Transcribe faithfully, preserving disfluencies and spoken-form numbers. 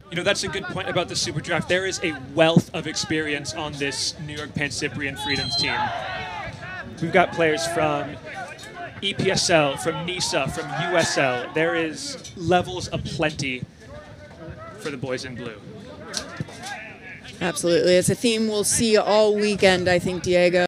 You know, that's a good point about the Super Draft. There is a wealth of experience on this New York Pan Cyprian Freedoms team. We've got players from E P S L, from NISA, from U S L. There is levels aplenty for the boys in blue. Absolutely. It's a theme we'll see all weekend, I think, Diego.